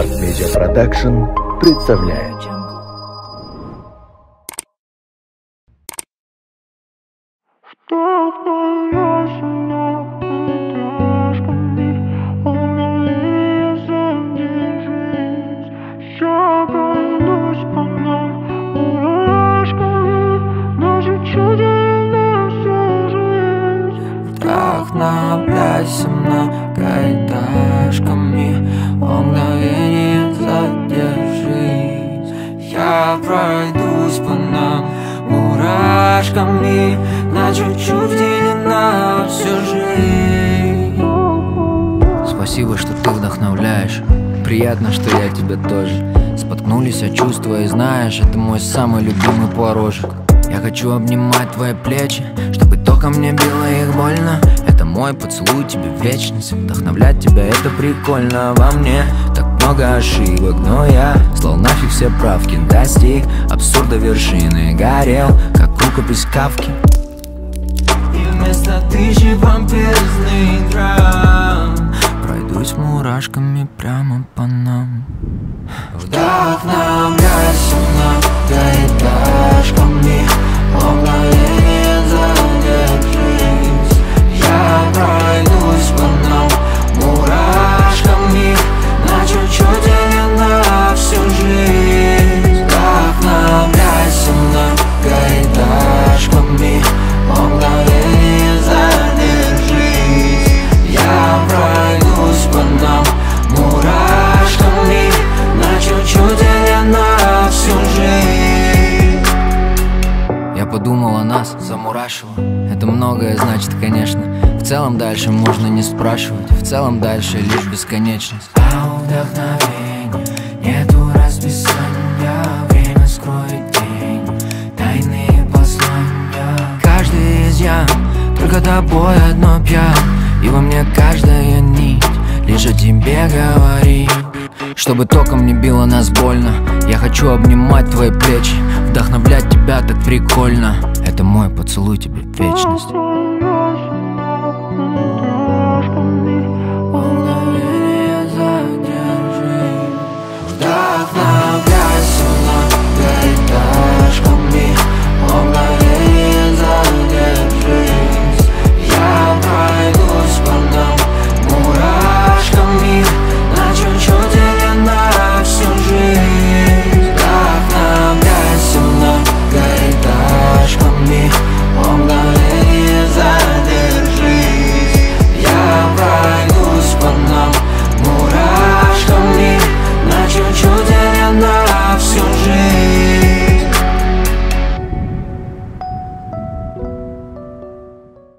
Art Media Production представляет. Вдохновляйся многоэтажками, о мгновение задержись. Я пройдусь по нам мурашками, на чуть-чуть вделена всю жизнь. Спасибо, что ты вдохновляешь, приятно, что я тебя тоже. Споткнулись о чувства и знаешь, это мой самый любимый порожек. Я хочу обнимать твои плечи, чтобы током мне било их больно. Это мой поцелуй тебе в вечность. Вдохновлять тебя это прикольно. Во мне так много ошибок, но я слал нафиг все правки. Достиг абсурда вершины, горел, как рукопись Кафки. И вместо тысячи помпезных драм пройдусь мурашками прямо по нам. Вдохновляйся многоэтажками, о мгновение задержись. Я пройдусь по нам мурашками, на чуть-чуть или на всю жизнь. Вдохновляйся многоэтажками, о мгновение задержись. Я пройдусь по нам мурашками, на чуть-чуть или на всю жизнь. Я подумал о нас, замурашило. Это многое значит, конечно. В целом дальше можно не спрашивать. В целом дальше лишь бесконечность. А у вдохновения нету расписания. Время скроет день, тайные послания. Каждый из ям только тобой одно пьян. И во мне каждая нить лишь о тебе говорит. Чтобы током не било нас больно, я хочу обнимать твои плечи, вдохновлять тебя так прикольно. Это мой поцелуй тебе в вечность.